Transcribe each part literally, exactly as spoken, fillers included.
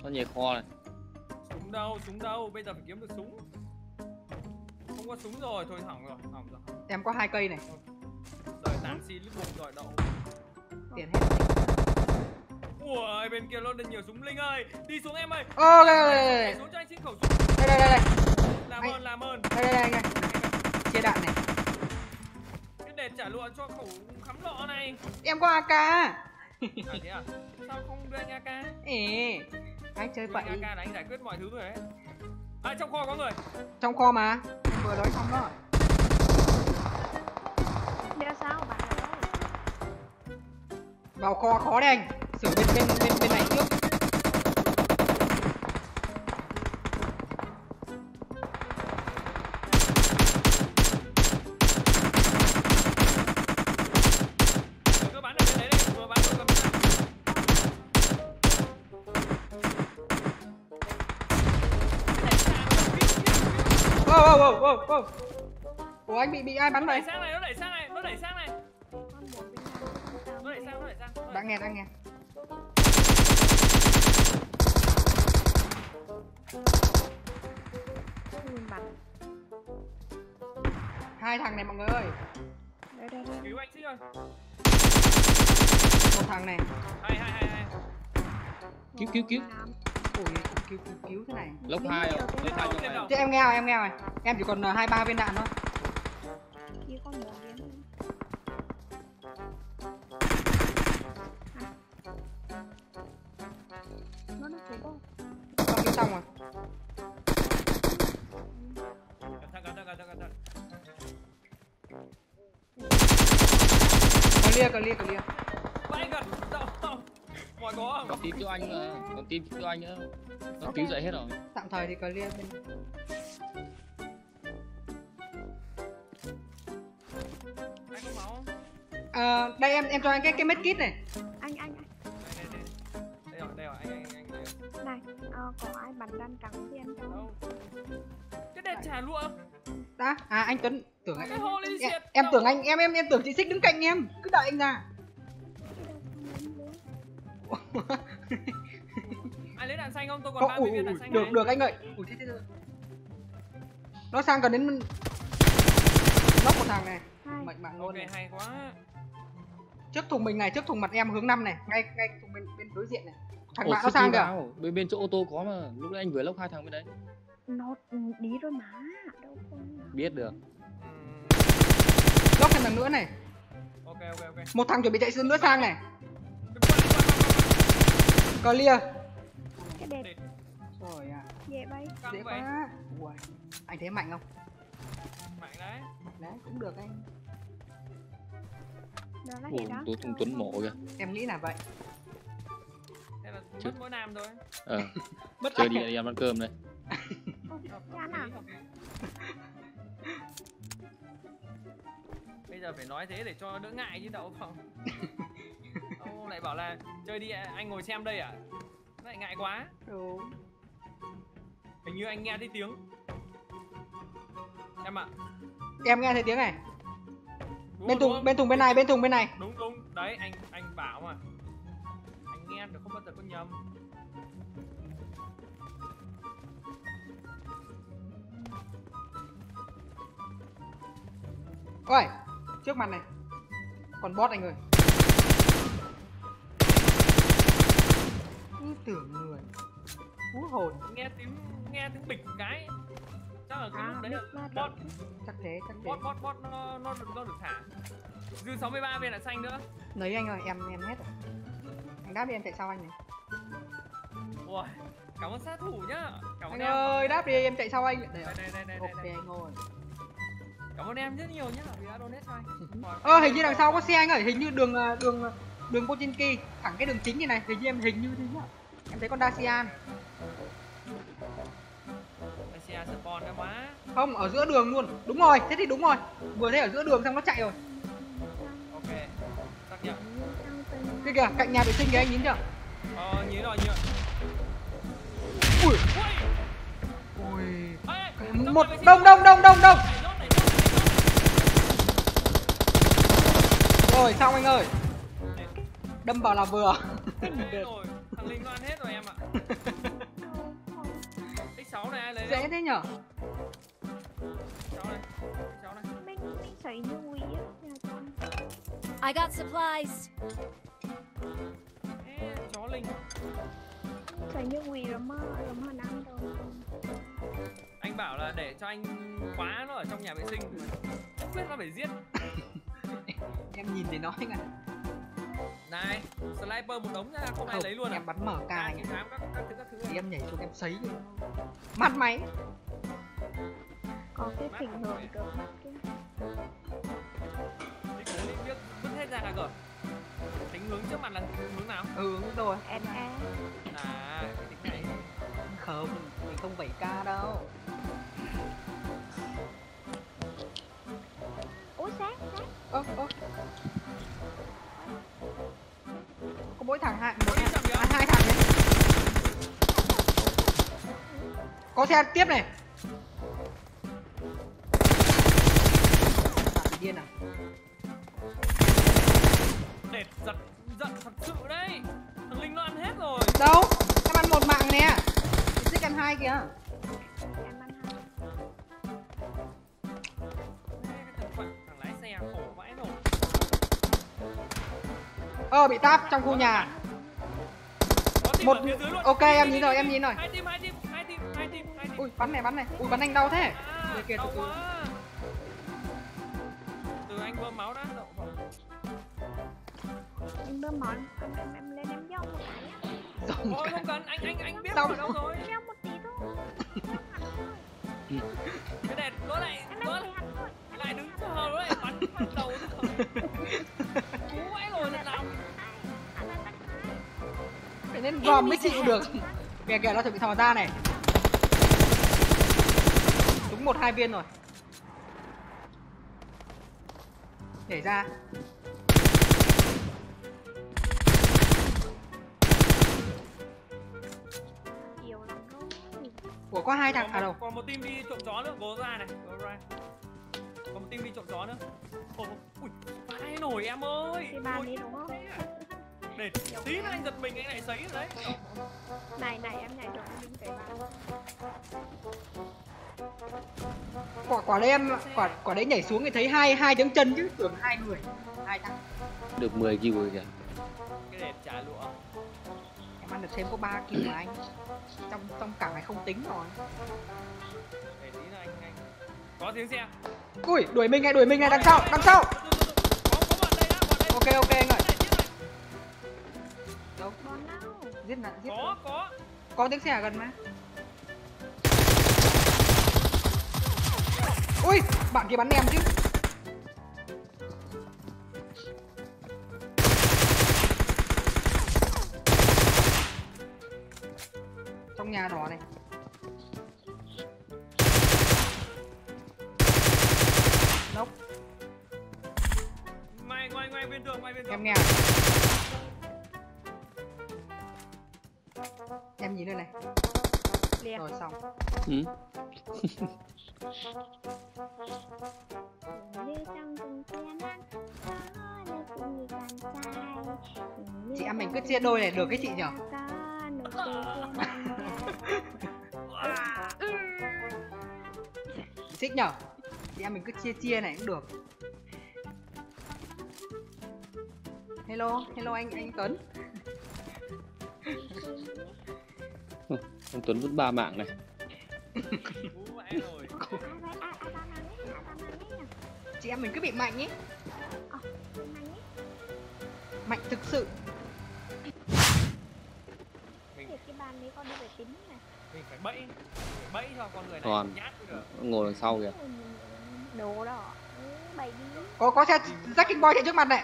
Nó nhảy kho này. Súng đâu, súng đâu, bây giờ phải kiếm được súng. Không có súng rồi, thôi hỏng rồi, hỏng rồi. Em có hai cây này. Rồi tàn xi lít bụng rồi đậu. Tiền hết. Ui, bên kia nó lên nhiều súng. Linh ơi, đi xuống em ơi. Ok, đây, xuống cho anh xin khẩu súng. đây, đây, đây. Làm Anh... ơn, làm ơn. Đây, đây, đây, anh ơi. Chia đạn này. Cái đệt trả lụa cho khẩu khắm lọ này. Em có a ca. À thế à? Sao không đưa anh a ca? Ê, anh chơi vậy. a ca là anh giải quyết mọi thứ rồi đấy. À, trong kho có người. Trong kho mà. Em vừa nói xong đó. Đeo sao bạn ơi? Vào kho khó đấy anh. Sửa bên bên bên bên này trước. Cứ bắn ở bên đấy đây, vừa bắn vừa cầm ra. Wow, wow, wow, wow. Ủa anh bị bị ai bắn Nó vậy? đẩy sang này, nó đẩy sang này, nó đẩy sang này. Con một bên này. Nó đẩy sang, nó đẩy sang. Đã nghe, đã nghe. Mình bắn. Hai thằng này mọi người ơi. Đây đây đây. Cứu anh chứ rồi. Một thằng này. Hai, hai, hai, hai. Cứu cứu cứu. Ủi, cứu cứu cứu thế này. Lốc hai rồi. Lên hai Lên đầu. Thế em nghe rồi, em nghe rồi. Em chỉ còn hai ba viên đạn thôi. Kia con một viên. Nó nó chết không? Con cứu xong rồi. Cẩn thận, cẩn thận, cẩn thận, cẩn thận. Clear, clear, clear. Bay gần. Đâu, đâu. Mọi có không? Còn team cứu anh nữa. Còn team cứu anh nữa. Nó Ok. cứu dậy hết rồi. Tạm thời thì clear bên. Anh có máu không? À, đây em em cho anh cái cái medkit này. Anh anh anh. Đây, đây, đây. Đây rồi, đây rồi, anh, anh, anh, đây rồi. Này, ờ, có ai bắn răng trắng thì em cho. Đâu? Cái đèn trả lụa. Đã. À anh Tuấn tưởng anh Cái holy em, shit. em Đâu? tưởng anh em em em tưởng chị Xích đứng cạnh em. Cứ đợi anh ra. Ai lấy đạn xanh không? Tôi còn Có, ba ui, mươi viên ui, đạn xanh được này. được anh ơi. Ui, thế, thế, thế. Nó sang gần đến nóc một thằng này. Hai. Mệnh mạng Ok, luôn này. hay quá. Trước thùng mình này, trước thùng mặt em hướng năm này, ngay ngay thùng bên bên đối diện này. Thằng Ủa, bạn nó City sang kìa. vào. Bên bên chỗ ô tô có mà. Lúc nãy anh vừa lốc hai thằng bên đấy. Nó đi rồi mà. Đâu không. Biết được. Ừm, Lốc thêm thằng nữa này. Ok, ok, ok. Một thằng chuẩn bị chạy nữa sang này. Đi qua, đi qua, qua, qua, Clear. Cái đẹp Đệt, Rồi à, dễ bay. căng dễ vậy. quá. Ui, anh thấy mạnh không? Mạnh đấy. Đấy, cũng được anh. Đó là Ủa, gì đó. tôi Tuấn Tuấn mộ kìa. Em nghĩ là vậy. Thế là Chứ- mất mỗi nam thôi. Ờ, Bất chơi anh. đi đi ăn cơm đây. Chán à? Bây giờ phải nói thế để cho đỡ ngại chứ đâu không. Ông lại bảo là chơi đi anh ngồi xem đây à? Lại ngại quá. Ừ. Hình như anh nghe thấy tiếng. Em ạ. Em nghe thấy tiếng này. Đúng Bên không, đúng thùng không? bên thùng bên này, bên thùng bên này. Đúng đúng. Đấy anh anh bảo mà. Anh nghe được không bao giờ có nhầm. Ôi, trước mặt này. Còn bot anh ơi. Cứ tưởng người. Hú hồn. Nghe tiếng nghe tiếng bịch một cái. Chắc là cái À, lúc đấy biết là là bot Chắc thế, chắc thế. bot bot bot nó nó được nó được thả. Dư sáu mươi ba viên đạn xanh nữa. Lấy anh ơi, em em hết rồi. Anh đáp đi, em chạy sau anh này. Ui, cảm ơn sát thủ nhá. Cảm ơn Anh em. ơi, đáp đi, em chạy sau anh. Đây, Đây đây đây đây ok đây. anh ơi. Cảm ơn em rất nhiều nhá vì đã donate cho anh. Còn Ơ, hình như đằng sau có xe anh ơi, hình như đường ờ, đường đường Pochinki, thẳng cái đường chính như này, hình như em hình như thế nhá. Em thấy con Dacian. Xe spawn đã quá. Không, ở giữa đường luôn. Đúng rồi, thế thì đúng rồi. Vừa thấy ở giữa đường xong nó chạy rồi. Ok. Xác nhận. Kia kìa, cạnh nhà vệ sinh kìa anh nhìn chưa? Ờ, nhớ rồi, nhớ. Ui, Ui. ui. Ê, ê, Một trong đông đông đông đông đông. Đẩy rốt, đẩy rốt, đẩy rốt. Rồi xong anh ơi. Đây, Đâm vào là vừa. hết rồi. Thằng Linh nó ăn hết rồi em ạ. cháu này ai lấy Dễ thế nhở? cháu này cháu này Mình mình sấy như quỷ á, nhà con. I got supplies. Ê, chó linh Sấy như quỷ rồi mà, rồi mà ăn rồi. anh bảo là để cho anh khóa nó ở trong nhà vệ sinh mà không biết nó phải giết. Em nhìn để nói anh ạ. Này sniper một đống ra không ai Không, lấy luôn à? em bắn mở Ca cài. chín tám các các thứ các thứ Thì em nhảy xuống em sấy cho nó. Mắt máy. Có cái phình hưởng được mắt kia. Thì cố lên biết vứt hết ra cơ. Tính hướng trước mặt là hướng nào? Ừ đúng rồi. Em e. À cái tính này. Không, mình không bảy k đâu. Ủa sát, sát. Ơ ơ. Có mỗi thằng hai, Có đi chậm kìa. à, hai thằng đấy. Có xe tiếp này. Bạn bị điên à? Đệt giật giận thật sự đấy. Thằng Linh nó ăn hết rồi. Đâu? Em ăn một mạng nè. Xích ăn hai kìa. Em ăn hai. Ê, cái thằng quặng, thằng lái xe khổ vãi nổ. Ờ bị táp trong khu nhà. Có team Một- ở phía dưới luôn. ok, em nhìn rồi, em nhìn rồi. Hai team, hai team, hai team, hai team, hai team. Ui bắn này bắn này. Ui bắn anh đau thế. À, Kìa kìa, đau từ từ. quá. Từ anh bơm máu đã đậu vào. Em đưa món, em, em, em lên em dông một cái nhá. Rồng Ôi cả. không cần, anh anh anh biết Xong. ở đâu rồi. Dông một tí thôi. Dông hẳn thôi. Cái đệt nó lại Em nó đang hẳn thôi. lại đứng chờ nó lại bắn bắn đầu nó. Cú vãi rồi lần nào. Anh ăn bắn hai. Phải nên gom mới chịu được. Kìa kìa nó chuẩn bị thò ra này. Đúng một hai viên rồi. Để ra. Nhiều lắm rồi. Ủa có hai thằng Còn à một- đâu. Còn một team đi trộm chó nữa, go ra này, go ra. Còn một team đi trộm chó nữa. Ôi, ui, vãi nổi em ơi. Thì bàn Ôi, đi đúng không? để tí nữa anh giật mình anh lại sấy rồi đấy. Này này em nhảy được mình phải bàn. Quả quả đấy em quả quả đấy nhảy xuống thì thấy hai hai tiếng chân chứ tưởng hai người. Hai thằng. Được mười kill rồi kìa. Cái đẹp trả lụa. Em ăn được thêm có ba kill mà anh. Trong trong cả này không tính rồi. Để tí nữa anh anh. Có tiếng xe. Ui đuổi mình này đuổi mình này đằng sau đằng sau. Có có bọn đây đã, bọn đây. Ok ok anh ơi. Giết này, giết này. Đâu? Bon nào. Giết nạn giết. Có có. Có tiếng xe ở gần mà. Ui bạn kia bắn em chứ. Trong nhà đỏ này. Nốc Ngoài ngoài ngoài bên tường, ngoài bên tường. em nghe. Em nhìn đây này. Liệt. Rồi xong. Ừ. Như trong từng thiên ăn. Có nơi cũng như càng sai. Như Chị em mình cứ trong chia đôi này từng được cái chị nhỉ? có nụ cười thiên ăn. Xích nhở. Chị em mình cứ chia chia này cũng được. Hello, hello anh anh Tuấn. Ông Tuấn vứt ba mạng này. Cú vãi rồi. Ai vậy? Ai ai tao nói đấy? Ai tao nói đấy nhỉ? Chị em mình cứ bị mạnh ý. Ờ, mình nói nhé. Mạnh thực sự. Mình Thì cái bàn đấy con đi về tính này. mình phải bẫy, phải bẫy cho con người này Còn. nhát mới được. Ngồi đằng sau kìa. Đồ đó. Ừ, bày đi. Có có xe Jacking Boy chạy trước mặt này.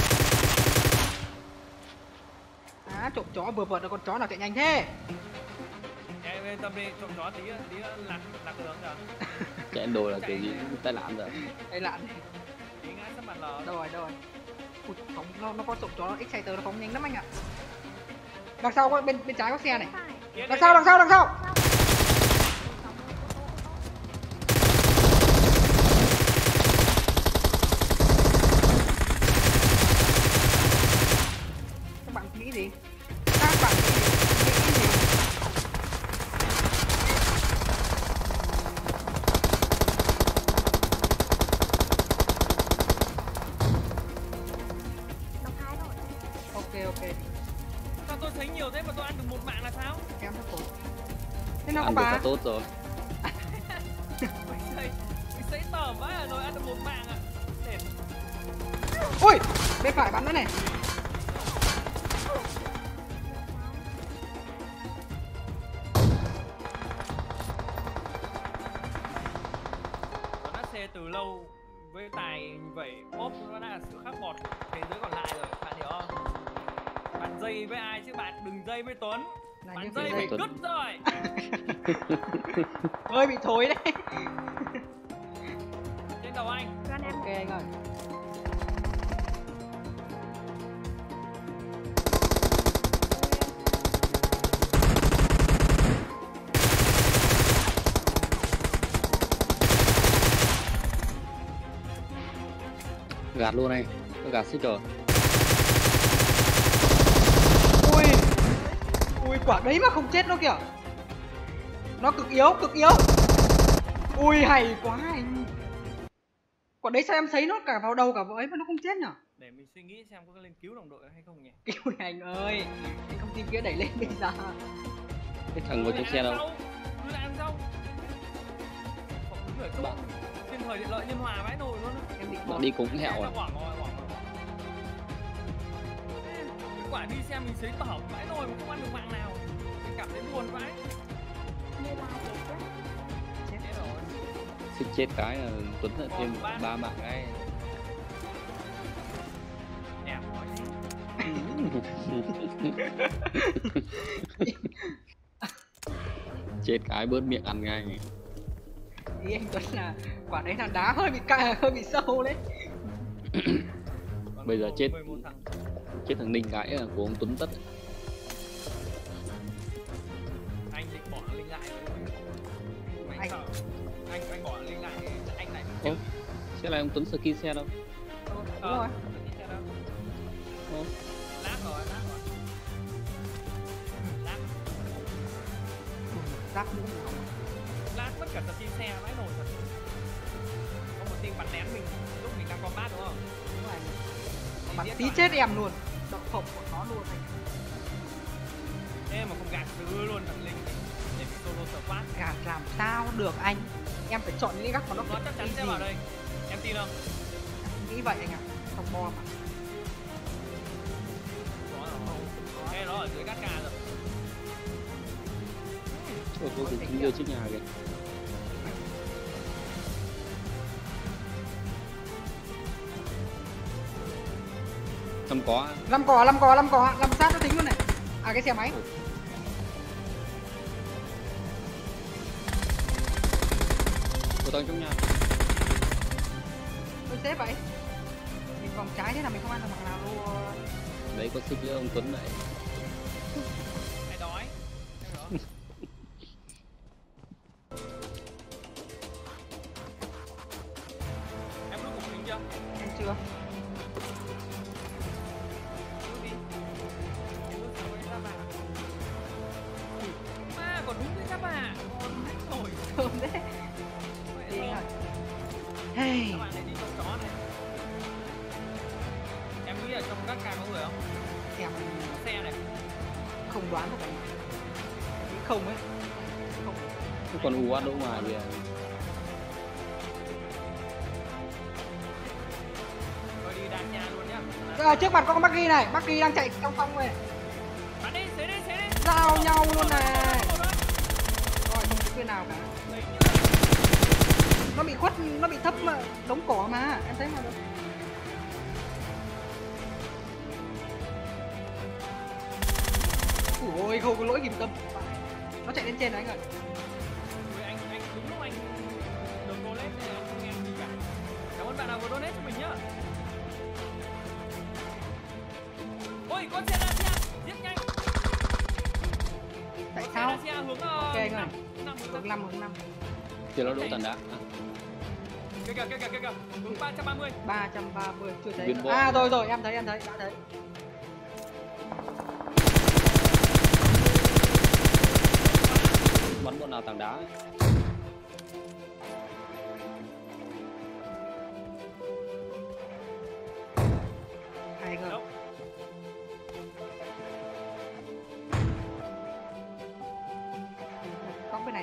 À trộm chó vừa vượt được con chó nào chạy nhanh thế. Em yên tâm đi, trộm chó tí tí nữa lạc lạc đường rồi. Chạy đồ là kiểu gì cũng tai nạn rồi. Đây lạ này. Tí ngã sắp mặt lờ. Đâu rồi đâu rồi. Ui, phóng, nó nó có trộm chó nó Exciter nó phóng nhanh lắm anh ạ. Đằng sau có bên bên trái có xe này. Phải. Kia Đằng đây, sau đây. đằng sau đằng sau. Các bạn nghĩ gì? Các bạn nghĩ gì? Nghĩ gì? nào có Ăn được bà. là tốt rồi. Mình xây mình xây tởm vãi à, rồi ăn được một mạng à. Để Ui, bên phải bắn nữa này. nó đã xe từ lâu với tài vậy ốp nó đã là sự khác bọt thế giới còn lại rồi, bạn hiểu không? Bạn dây với ai chứ bạn đừng dây với Tuấn. Là Bạn như dây kiểu bị Tuấn. đứt rồi. hơi bị thối đấy. Trên đầu anh. Con em Ok anh ơi. Gạt luôn này, gạt xích rồi. Ui, ui quả đấy mà không chết nó kìa. Nó cực yếu, cực yếu. Ui hay quá anh. Quả đấy sao em thấy nó cả vào đầu cả vào ấy mà nó không chết nhở? Để mình suy nghĩ xem có lên cứu đồng đội hay không nhỉ. Cứu anh ơi, anh không tìm kia đẩy lên bây giờ. Cái thằng ngồi trong xe đâu? Cứ lại ăn rau. Không đúng ở chỗ. Bạn. Trên thời điện lợi nhân hòa vãi nồi luôn á. Em định Nó đi cũng hẹo à? Quảng rồi, quảng rồi. Cái quả đi xem mình thấy tởm vãi nồi mà không ăn được mạng nào. Mình cảm thấy buồn vãi. như là vậy chứ. Chết rồi. Xích chết cái là Tuấn lại thêm ba mạng cái. Đẹp nói thế. Chết cái bớt miệng ăn ngay. ý anh Tuấn là quả đấy là đá hơi bị cay, hơi bị sâu đấy. Bây giờ chết mười một thằng. chết thằng Ninh cái là của ông Tuấn tất. Anh định bỏ Linh lại rồi. Anh Anh- sợ. Anh anh bỏ Linh lại thì anh lại Ô, xe này ông Tuấn skin xe đâu? Đúng rồi. Ô, Lát rồi, lát rồi. Lát, Giáp nữa. lát mất cả skin xe vãi nồi thật. Có một team bắn nén mình lúc mình đang combat đúng không? Đúng rồi. Thì Bắn giết tí rồi. chết em luôn. Độc phộng của nó luôn anh. Ê mà không gạt cứ luôn thằng Linh để bị solo squad. Gạt làm sao được anh. Em phải chọn những cái góc mà nó Nó chắc chắn sẽ easy. vào đây. Em tin không? Nghĩ vậy anh ạ. Không bom à. Có rồi. Ê nó ở dưới gắt ca rồi. ô, cô cũng chính đưa trước nhà kìa. Không có. Năm cò, năm cò, năm cò, năm sát nó tính luôn này. À cái xe máy. Cô tao trong nhà. Tôi xếp vậy. Mình vòng trái thế là mình không ăn được bằng nào luôn. Đấy có xích với ông Tuấn đấy. Mày đói. Em đó. Em lúc của mình chưa? Em chưa. Lúc đi. Em lúc sau cái giáp bà. À còn đúng cái giáp bà. Còn hết rồi. Thơm đấy. Vậy Đi thôi. rồi. Hey. Các bạn này đi trong chó này. Em nghĩ ở trong các ca có người không? Em Có xe này. không đoán được anh. Nghĩ không ấy. Không. Thế còn u đỗ ngoài kìa. Tôi đi đàn nhà luôn nhá. À, trước mặt có con Bucky này, Bucky đang chạy trong phòng này. Bắn đi, xế đi, xế đi. Giao nhau luôn này. Một thôi. Rồi không có quyền nào cả. Đấy như Nó bị khuất, nó bị thấp mà, đống cỏ mà, em thấy mà đâu. Ủa ôi, không có lỗi kìm tâm. Nó chạy lên trên rồi anh ơi. Ui, anh anh đúng lúc anh được donate nên là không nghe gì cả. Cảm ơn bạn nào vừa donate cho mình nhá. Ôi con xe Dacia, giết nhanh. Tại Xe sao? Dacia hướng Ok uh, anh ơi. năm, năm, Hướng hướng năm, hướng năm. Kia nó đỗ tàn đá. À, Kìa kìa kìa kìa kìa, hướng ba trăm ba mươi. ba trăm ba mươi, chưa thấy. Viên bộ. À rồi rồi, em thấy, em thấy, đã thấy. bắn bọn nào tảng đá ấy. Hay cơ. Đâu? Có bên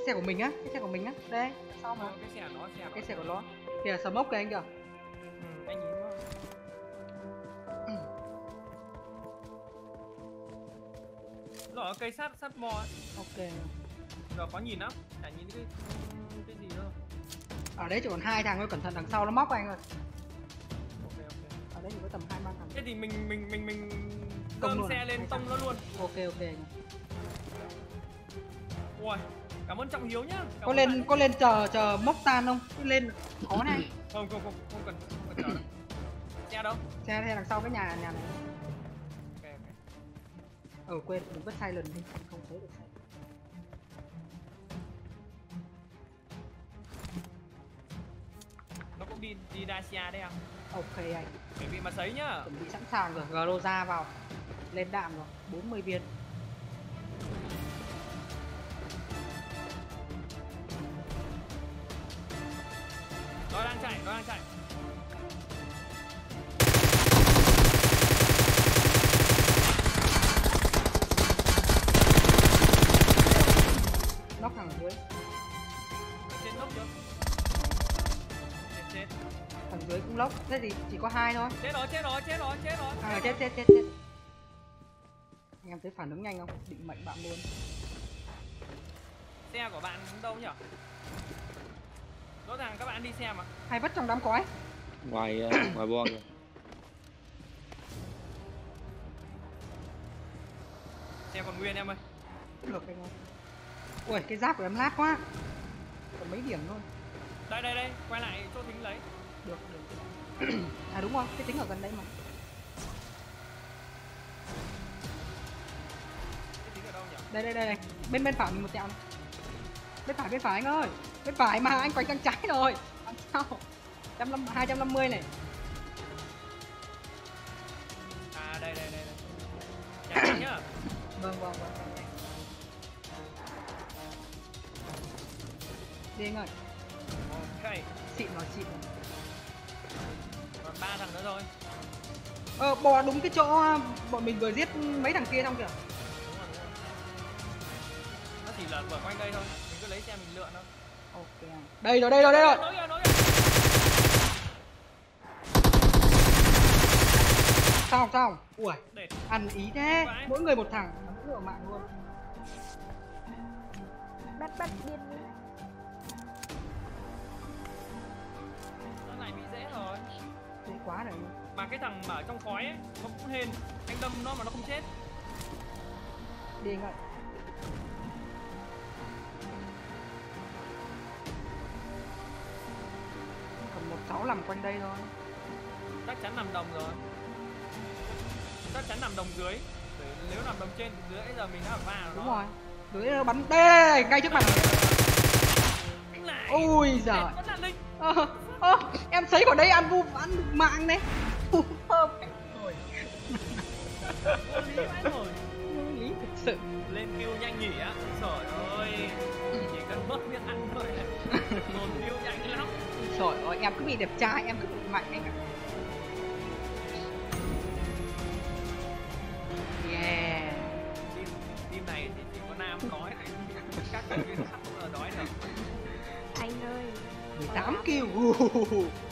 Cái xe của mình á, cái xe của mình á. Đây, sau mà. Ờ, cái xe của nó, xe của Cái xe của nó. Kìa smoke kìa anh kìa. Ừ, anh nhìn nó. Nó ở cây sắt sắt mò ấy. Ok. Giờ có nhìn lắm, chả nhìn cái cái gì đâu. Ở đấy chỉ còn hai thằng thôi, cẩn thận đằng sau nó móc anh ơi. Ok ok. Ở đấy chỉ có tầm hai ba thằng. Thế thì mình mình mình mình Tông dơm luôn xe à? lên Hay tông nó luôn. Ok ok anh. Ui, cảm ơn Trọng Hiếu nhá. Cảm Có ơn lên bạn. có lên chờ chờ mốc tan không? Cứ lên khó này. Không không không không cần không cần chờ đâu. Xe đâu? Xe xe đằng sau cái nhà nhà này. Ok ok. Ờ quên, đừng vứt silent đi, không thấy được silent. Nó cũng đi đi Dacia đấy à? Ok anh, Chuẩn bị mà sấy nhá. chuẩn bị sẵn sàng rồi, Groza vào. Lên đạn rồi, bốn mươi viên. Nó đang chạy, nó đang chạy. Nóc thằng ở dưới, Ở trên nóc chưa? Chết chết. thằng dưới cũng lốc. Thế thì chỉ có hai thôi. Chết rồi, chết rồi, chết rồi, chết rồi. À chết chết chết chết. Anh em thấy phản ứng nhanh không? Định mệnh bạn luôn. Xe của bạn đâu nhỉ? Rõ ràng các bạn đi xe mà. Hay vất trong đám cói. Ngoài ờ, ngoài bo kìa. Xe còn nguyên em ơi. Được anh ơi. Ui cái giáp của em lát quá. Còn mấy điểm thôi. Đây đây đây, quay lại chỗ thính lấy. Được được. À đúng rồi, cái tính ở gần đây mà. Cái thính ở đâu nhỉ? Đây đây đây này. Bên bên phải mình một tẹo này. Bên phải bên phải anh ơi. Bên phải mà anh quay sang trái rồi. Làm sao? hai trăm năm mươi này. À đây đây đây đây. Chạy nhá. Vâng vâng vâng. Đi anh ơi. Ok. Xịn vào xịn. Còn ba thằng nữa thôi. Ờ bò đúng cái chỗ bọn mình vừa giết mấy thằng kia xong kìa. Đúng rồi, đúng rồi. Nó chỉ lượn vượt quanh đây thôi. Mình cứ lấy xe mình lượn thôi. Ok. Đây rồi đây rồi đây rồi. Nối rồi, nối rồi. Sao sao? Ui, Để ăn ý thế. Vãi. Mỗi người một thằng, mỗi người một mạng luôn. Bắt bắt điên đi. nó này bị dễ rồi. Dễ quá rồi. Mà cái thằng mà ở trong khói ấy, nó cũng hên. Anh đâm nó mà nó không chết. Đi anh ơi. Còn một sáu nằm quanh đây thôi. Chắc chắn nằm đồng rồi. Chắc chắn nằm đồng dưới. Để nếu nằm đồng trên thì dưới ấy giờ mình đã ở va rồi. Đúng đó. rồi. Dưới nó bắn đây, đây, đây, ngay trước mặt. Anh lại. Ôi giời. Vẫn là Linh. Ờ, ờ, em thấy vào đây ăn vu ăn được mạng đấy. Thơm rồi. Vô lý vãi rồi. Vô lý thực sự. Lên kêu nhanh nhỉ á. Trời ơi. Chỉ cần mất biết ăn thôi. Một kêu nhanh lắm. Trời ơi, em cứ bị đẹp trai, em cứ bị mạnh anh ạ. Yeah. Team, team này thì chỉ có nam đói này. Các thành viên khác không là đói được. Anh ơi. mười tám kill.